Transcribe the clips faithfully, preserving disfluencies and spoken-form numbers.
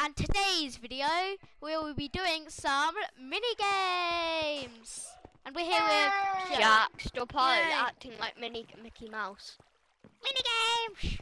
and today's video we will be doing some mini games, and we're here with Joe. Jack, stop Yay. acting like mini Mickey Mouse. Mini games.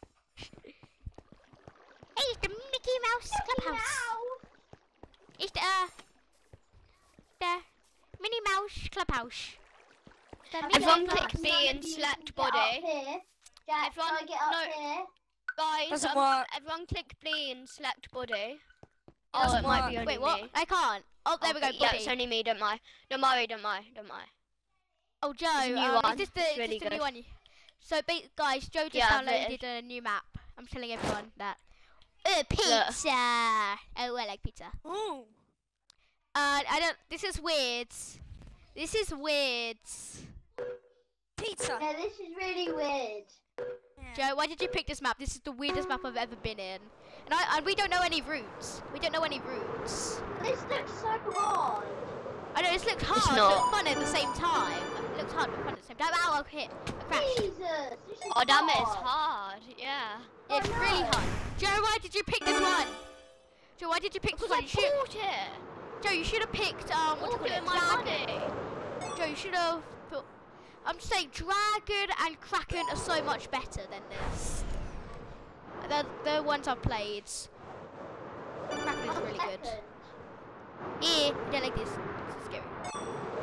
It's the Mickey Mouse Clubhouse. It's the uh, the Minnie Mouse Clubhouse. The Minnie Everyone Mouse click B and select body. Jack, Everyone, can I get up no. here? Guys, um, work. everyone click B and select body. Doesn't Oh, it might work. be only Wait, what? me. I can't. Oh, there we go. Okay, Yeah, Body. it's only me. Don't mind. Don't worry. Don't worry. Don't worry. Oh, Joe, It's a new um, one. is this the, It's is really this the new good. one? So, ba guys, Joe just Yeah, downloaded a new map. I'm telling everyone that. Uh, pizza. Oh, I like pizza. Ooh. Uh, I don't. This is weird. This is weird. Pizza. Yeah, this is really weird. Joe, why did you pick this map? This is the weirdest map I've ever been in, and I and we don't know any routes. We don't know any routes. This looks so hard. I know this looks hard, It's but not. fun at the same time. It looks hard, but fun at the same time. Ow! I'll hit. I crashed. Jesus, this is Oh damn it! hard. It's hard. Yeah. Yeah, it's Oh, really no. hard. Joe, why did you pick this one? Joe, why did you pick this Because one? I You should, bought it. Joe, you should have picked um. What do Bought you it call with it? my Dragon. money. Joe, you should have put. I'm just saying, Dragon and Kraken are so much better than this. They're the ones I've played. Kraken is I'm really good. second. Yeah, I don't like this. This is scary.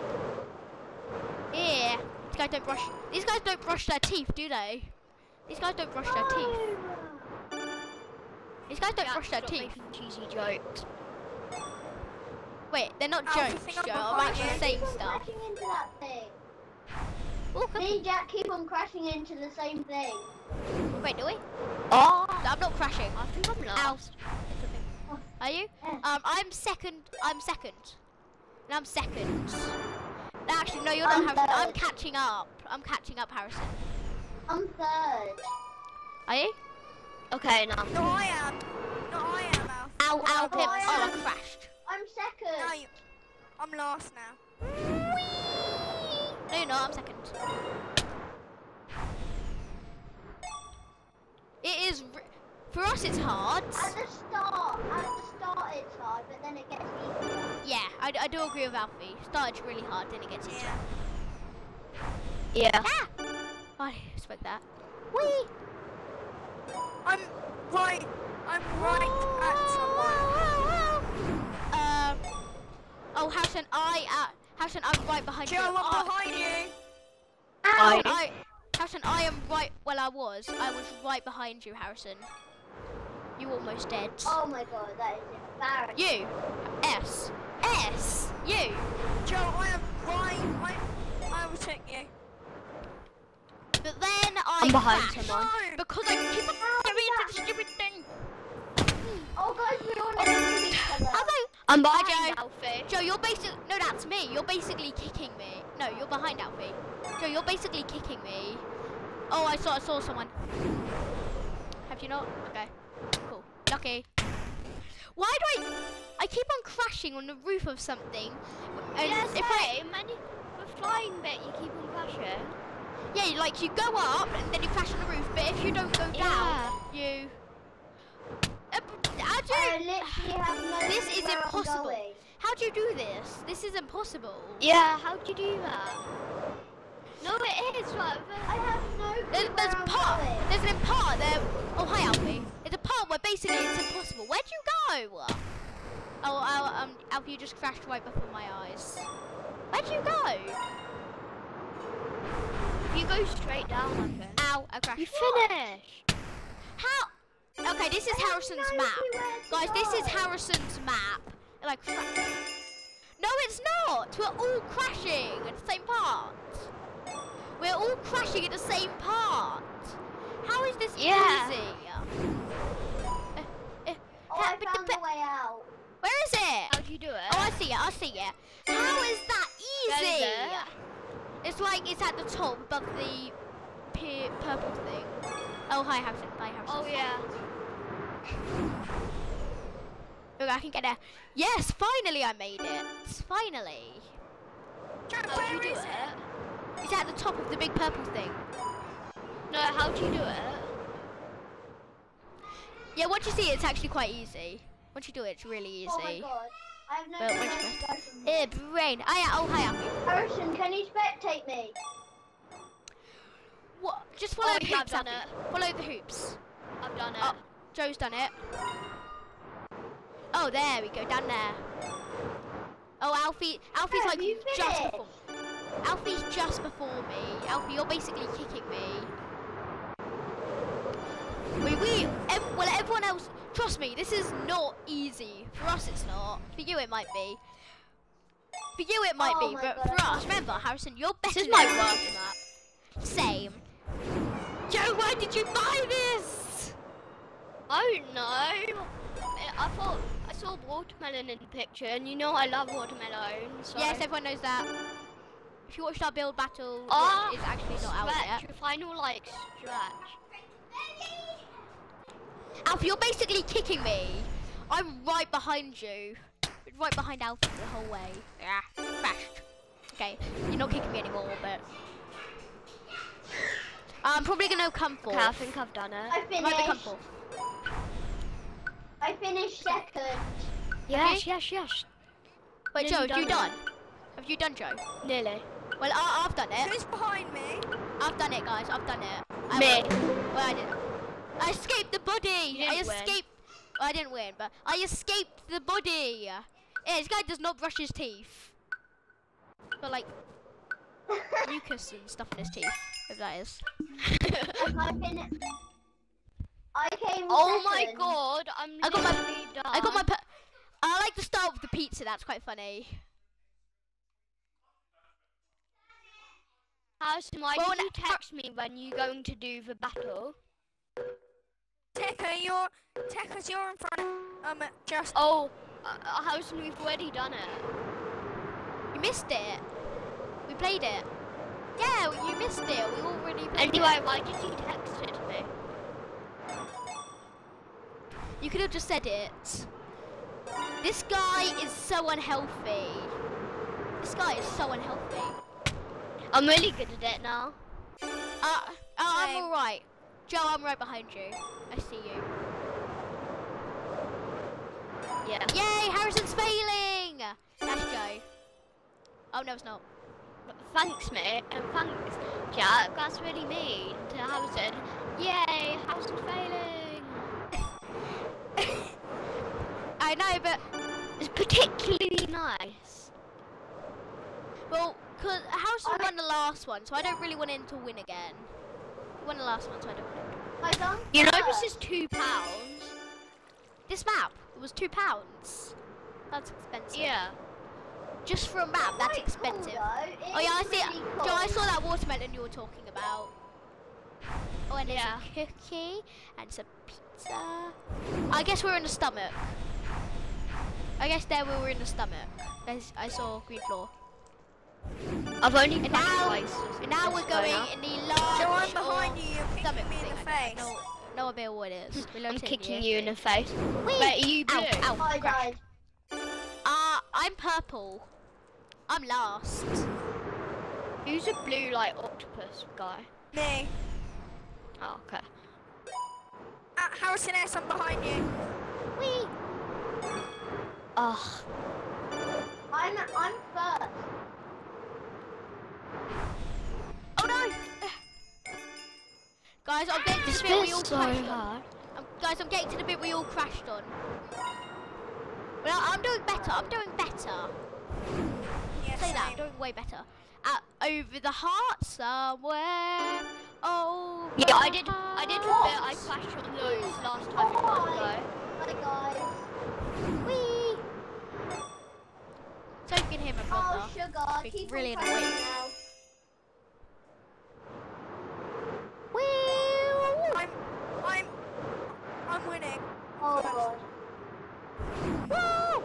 Yeah, these guys don't brush. These guys don't brush their teeth, do they? These guys don't brush their teeth. No. These guys don't Jack, brush their stop teeth. making cheesy jokes. Wait, they're not Oh, I jokes, think I'm Joe. I'm behind actually you. saying Keep on stuff. crashing into that thing. Oh, Me cookie. and Jack keep on crashing into the same thing. Wait, do we? Oh. I'm not crashing. I think I'm Ow. last. Are you? Yeah. Um, I'm second. I'm second. And I'm second. No, actually, no, you're I'm not Harrison. I'm third. catching up. I'm catching up, Harrison. I'm third. Are you? Okay, now. No, I am. No, I am, Alf. Ow, ow, Oh, Pip. I Oh, I am. crashed. I'm second. No, you, I'm last now. No, you're not. I'm second. It is. R for us, it's hard. At the start, at the start it's hard, but then it gets easier. Yeah, I, I do agree with Alfie. Started really hard, then it gets easier. Yeah. Yeah. Ah! Oh, I expect that. Whee! I'm right. I'm right at someone. Um. Oh, Harrison, I. Uh, Harrison, I'm right behind Joe, you. I'm I, behind you. I, I- I, Harrison, I am right. Well, I was. I was right behind you, Harrison. You almost dead. Oh my god, that is embarrassing. You. S. S. You. Joe, I am right. I, I will take you. But then I I'm behind crashed someone. No. because I keep on getting into the stupid thing. Oh guys, we all never see each other. Although, I'm Hi, behind Joe. Alfie. Joe, you're basically no, that's me. You're basically kicking me. No, you're behind Alfie. Joe, you're basically kicking me. Oh, I saw, I saw someone. Have you not? Okay, cool, lucky. Why do I? I keep on crashing on the roof of something. And Yes, if I, same. And with flying bit, you keep on crashing. yeah, like you go up and then you crash on the roof. But if you don't go down, you. Uh, how do I you? literally have no This clue is where I'm impossible. going. How do you do this? This is impossible. Yeah, how'd you do that? No, it is. What? I have no clue There's, where there's I'm part. going. There's an part there. Oh hi Alfie. There's a part where basically it's impossible. Where'd you go? Oh, oh um, Alfie, you just crashed right before my eyes. Where'd you go? If you go straight down like it. Ow! I crashed. You finished. How? Okay, this is I have Harrison's no map. clue where to Guys, this is go. Harrison's map. Like, cra- no, it's not. We're all crashing at the same part. We're all crashing at the same part. How is this Yeah. easy? Uh, uh, Oh, I but the found pe- the way out. Where is it? How'd you do it? Oh, I see it. I see it. How is that That is easy? it. It's like it's at the top above the pe- purple thing. Oh, hi, Harrison. Bye, Harrison. Oh yeah. Look, I can get there. Yes, finally I made it. Finally. Joe, How'd where you do is it? it? It's at the top of the big purple thing. No, how'd you do it? Yeah, once you see it, it's actually quite easy. Once you do it, it's really easy. Oh my god. I have no But idea once how you to go from here. Eh, brain. Oh yeah. Oh hi, Alfie. Harrison, can you spectate me? What? Just follow Oh, the yeah, hoops, I've done Alfie. Follow the hoops. I've done it. Oh, Joe's done it. Oh, there we go, down there. Oh, Alfie. Alfie's Have like you just finished? before. Alfie's just before me. Alfie, you're basically kicking me. We, we, ev well, everyone else. Trust me, this is not easy. For us, it's not. For you, it might be. For you, it might Oh be, my but God, for I us, remember, Harrison, you're better. This is than my everyone worst in map. that. Same. Joe, why did you buy this? I don't know. I thought I saw watermelon in the picture, and you know I love watermelon. So. Yes, everyone knows that. If you watched our build battle, Oh, it's actually not out stretch, yet. your final like stretch. Alfie, you're basically kicking me. I'm right behind you. Right behind Alfie the whole way. Yeah, crashed. Okay, you're not kicking me anymore, but... I'm probably gonna come for. Okay, I think I've done it. I I might become finished. fourth. I finished second. Yes, yes, yes. Wait, Nearly Joe, have you done done? Have you done, Joe? Nearly. Well, I, I've done it. Who's behind me? I've done it, guys. I've done it. I Me. won. Well, I didn't. I escaped the body. You I didn't win. escaped. Well, I didn't win, but I escaped the body. Yeah, this guy does not brush his teeth. Got like mucus and stuff in his teeth. If that is. I finished. I came Oh my second. god, I'm I got my- literally done. I got my. Per I like to start with the pizza. That's quite funny. Harrison, why Well, did you na- text me when you going to do the battle? Tekka, you're Tekka, you're in front. Um, just Oh, uh, Harrison, we've already done it. You missed it. We played it. Yeah, you missed it. We already played Anyway, it. why did you text it to me? You could have just said it. This guy is so unhealthy. This guy is so unhealthy. I'm really good at it now. Uh, uh I'm Same. alright. Joe, I'm right behind you. I see you. Yeah. Yay, Harrison's failing! That's Joe. Oh, no, it's not. Thanks, mate, and thanks, Jack. That's really mean to Harrison. Yay, Harrison's failing. I know, but, It's particularly nice. well, because Harrison I- won the last one, so I don't really want him to win again. He won the last one, so I don't want him to. I done. You know first. this is two pounds. This map, it was two pounds. That's expensive. Yeah. Just for a map, that's Quite expensive. Cool, though. It Oh yeah, I is see. really Joe, I cool. saw that watermelon you were talking about. Oh, and there's Yeah. a cookie and some pizza. I guess we're in the stomach. I guess there we were in the stomach. There's, I saw green floor. I've only And played now, twice. and now we're going in the large Joe, I'm or behind you. You're stomach kicking me in thing. the I face. don't know, no idea what it is. We're I'm rotating kicking the you in the face. Whee! Wait, are you blue? Ow, ow, I crash. died. Uh, I'm purple. I'm last. Who's a blue like octopus guy? Me. Oh, okay. Uh, Harrison S, I'm behind you. Whee! Ugh. I'm I'm first. Oh no! Guys, I'm getting to This the bit we bit's all so crashed on. hard. Um, guys, I'm getting to the bit we all crashed on. Well, I'm doing better. I'm doing better. Yeah, Say that. I'm same. doing way better. Uh, over the heart somewhere. Oh. Yeah, I did. I did a bit. I crashed on those last time we can't go. Hi guys. Whee! So you can hear my brother. Oh sugar, Big, keep really on annoying. pressing now. Whee! I'm, I'm, I'm winning. Oh god. Woo!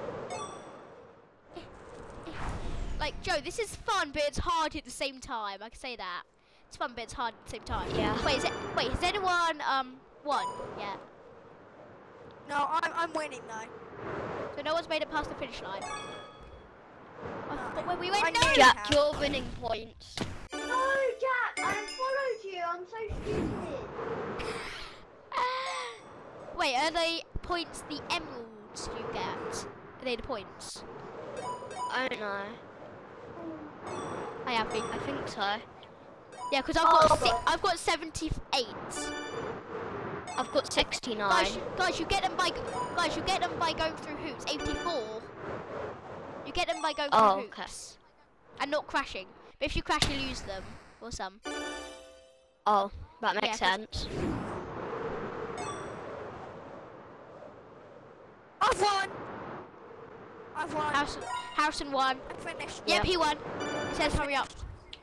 Like, Joe, this is fun, but it's hard at the same time. I can say that. It's fun, but it's hard at the same time. Yeah. Wait, is it? Wait, has anyone um won? Yeah. No, I'm, I'm winning though. So no one's made it past the finish line. I No. thought when we went I no. knew Jack, have. you're winning points. No, Jack, I followed you. I'm so stupid. Wait, are they points the emerald points do you get? Are they the points? I don't know. I have been. I think so. Yeah, because I've Oh, got si but- I've got seventy-eight. I've got sixty-nine. Guys, you, guys, you get them by guys, you get them by going through hoops. eighty-four. You get them by going through Oh, hoops and not crashing. But if you crash, you lose them or some. Oh, that makes Yeah, 'cause- sense. I've won. I've won. Harrison, Harrison won. I'm finished. Yep, Yeah. he won. He says, "Hurry up."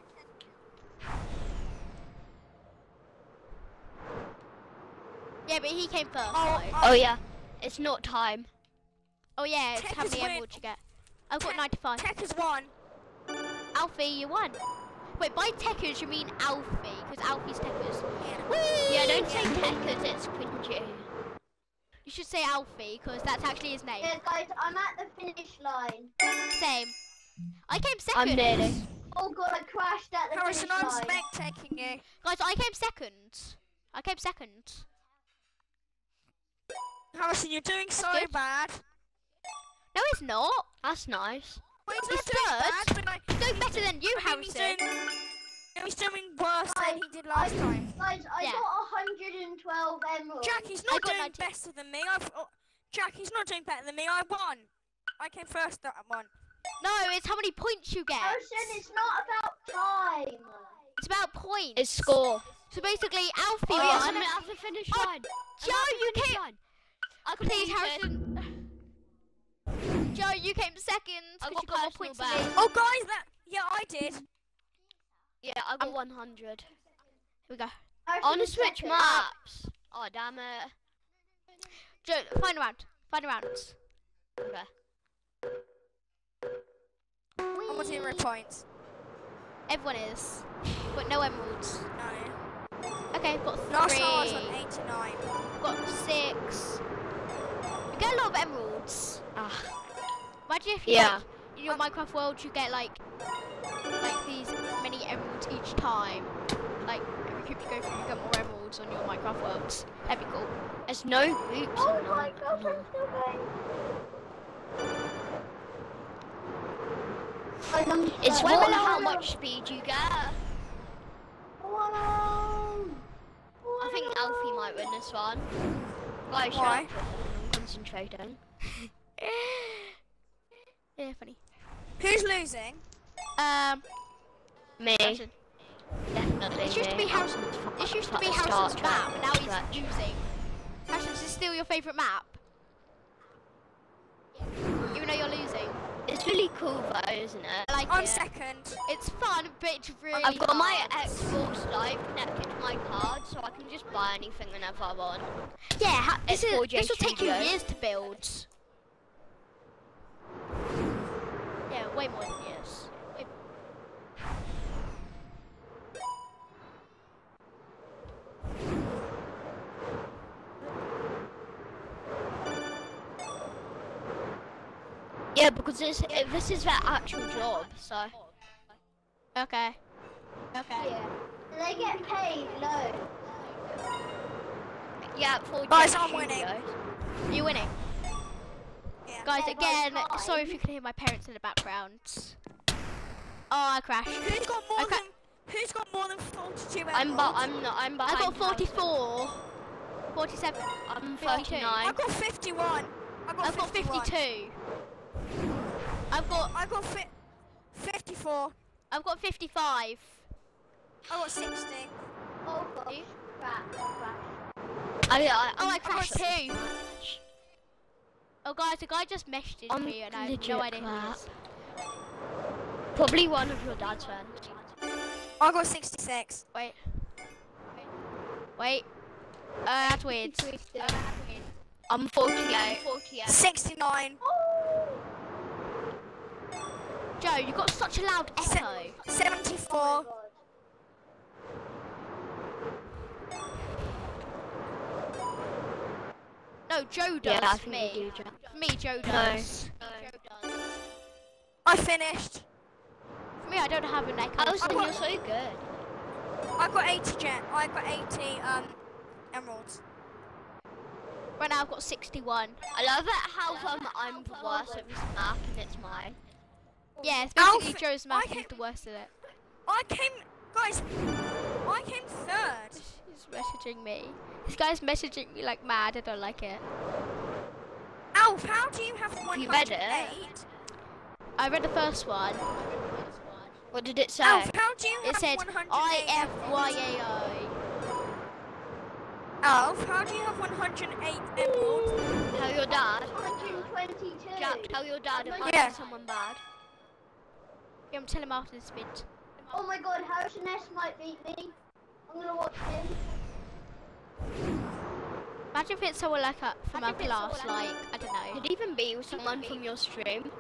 Yeah, but he came first. Oh, though. Oh yeah, it's not time. Oh yeah, it's Tech how is many win. emeralds you get. I've got Tech- ninety-five. Tech has won. Alfie, you won. Wait, by techers you mean Alfie, because Alfie's techers. Yeah. Yeah, don't say Techers, it's cringy. You should say Alfie, because that's actually his name. Yeah, guys, I'm at the finish line. Same. I came I'm second. nearly. Oh god, I crashed at the Harrison, finish I'm line. spectating you. Guys, I came second. I came second. Harrison, you're doing so good. bad. No, it's not. That's nice. Well, he's He's not doing third. bad, but I, He's doing better than you, I mean, he's Harrison. doing, no, he's doing worse than Guys, he did last I- time. Guys, I Yeah. got one hundred twelve emeralds. Jack, he's I not got doing ninety. better than me. I've, oh, Jack, he's not doing better than me. I won. I came first that one. No, it's how many points you get. Harrison, it's not about time. It's about points. It's score. So basically, Alfie Oh, yes, won. I'm at the finish Oh, line. Joe, you came. I Please, completed. Harrison. Joe, you came second I because got you got more personal points than best. me. Oh, guys, that yeah, I did. Yeah, I got Um, one hundred. Here we go. Harrison I want to is switch second. maps. Oh, damn it. Joe, find a round. Find a round. Okay. I was in red points. Everyone is, but no emeralds. No. Okay, got three. Last time I was on eighty-nine. Got six. You get a lot of emeralds. Ah. Imagine if you Yeah. like, in your Minecraft world you get like like these many emeralds each time. Like every cube you go through, you get more emeralds on your Minecraft worlds. That'd be cool. There's no hoops Oh in my them. gosh, I'm still going. Guys, I'm It's stuck. not how much speed you get. Whoa. I think Alfie might win this one. Guys, shut Why? up. I'm concentrating. Yeah, funny. Who's losing? Um, Me. Harrison. Definitely This used to me. be Harrison. Harrison's fu- This used to fu- be Star Harrison's Trek map, and now stretch. he's losing. Harrison, is this still your favourite map? Even though you're losing. It's really cool though, isn't it? I like I'm it. second. It's fun, but it's really I've got my hard. Xbox Live connected to my card, so I can just buy anything whenever I want. Yeah, ha this, It's is, four J this will take you Studios. years to build. Yeah, way more than years. Way- Yeah, because this this is their actual job, so. Okay. Okay. Yeah. Do they get paid low? Yeah, four J Guys, I'm winning. Studios. You're winning. Yeah. Guys, Yeah, again, by five. sorry if you can hear my parents in the background. Oh, I crashed. Who's got more Okay. than Who's got more than forty-two emeralds? I'm but I'm not I'm I behind. got Harrison. forty-four. forty-seven. I'm fifty-two. thirty-nine. I got fifty-one. I got I've got fifty-one. fifty-two. I've got I got fi fifty-four. I've got fifty-five. I got sixty. Oh gosh. Crap, crap. I, I, Oh, I'm I crashed pretty too. much- Oh, guys, the guy just messaged I'm me and I have legit no idea who he crap. is. Probably one of your dad's friends. I got sixty-six. Wait. Wait. Uh, that's weird. I'm forty-eight. forty-eight. sixty-nine. Joe, you got such a loud Se- echo. seventy-four. No, Joe does. Yeah, I for think me. you do, Jack. For me, Joe No. does. I finished. For me, I don't have an echo. Alison, got- you're so good. I got eighty gen. I got eighty um emeralds. Right now I've got sixty-one. I love it how um, I'm the worst at this map and it's mine. Yeah, it's basically Alfie, Joe's map I and he's came- the worst at it. I came, guys. I came third. He's messaging me. This guy's messaging me like mad. I don't like it. Alf, how do you have one You read hundred it? eight? I read the first one. What did it say? Alf, how do you It have said one hundred I eight? F Y A O. Alf, how do you have one hundred eight emeralds? Tell your dad. one hundred twenty-two. Jack, tell your dad if I Yeah. see someone bad. Yeah, I'm telling him after this bit. Oh my god, Harrison S might beat me. I'm gonna watch him. Imagine if it's someone like a, from our class, like, I don't know. Could even be with someone from your stream.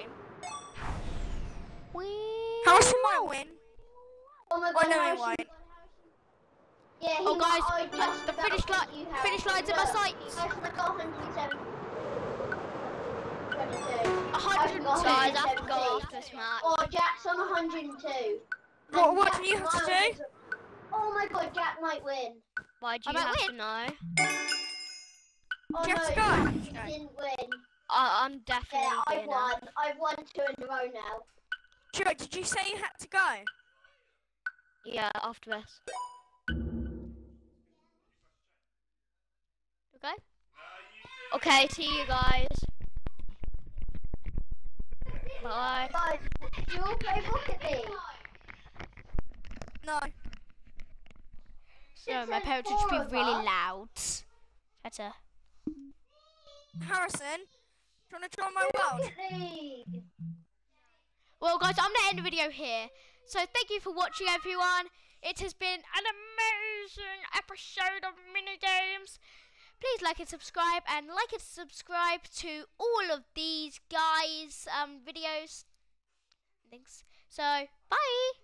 Harrison might win. Oh my Oh god, no, he Harrison. won't. Yeah, he Oh, might- guys, I uh, just the about finish beat line- you, finish Harrison. line's in my Look, sights. Harrison, I got one hundred seven. twenty-two. one hundred I've got Guys, I have to seventeen. go after this match. Oh, Jack's on one hundred two. What- And what Jack do you have to might- do? Oh my god, Jack might win. Why do I you might have win. to know? Oh Jack's no, gone. he didn't win. I I'm definitely Yeah, I winner. won. I've won two in a row now. Joe, did you say you had to go? Yeah, after this. Okay? Okay, see you guys. Bye. Guys, do you all play Rocket League? No. So It my says parents would just four be of really us. loud. Better. Harrison, do you want to join my world? Rocket League. Well, guys, I'm gonna end the video here. So thank you for watching, everyone. It has been an amazing episode of mini games. Please like and subscribe, and like and subscribe to all of these guys' um videos. Thanks. So bye.